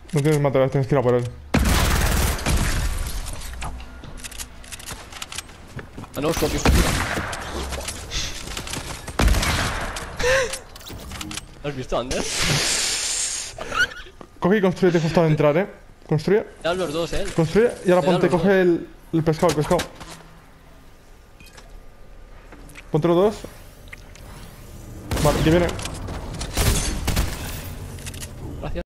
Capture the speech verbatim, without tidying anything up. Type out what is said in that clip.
No tienes materiales, tienes que ir a por él. Ah, no, stop, stop. ¿Has visto, Ander? Coge y construye justo al entrar, eh. Construye. Le dan los dos, eh. Construye y ahora Le dan ponte, los coge el, el pescado, el pescado. Ponte los dos. Vale, que viene.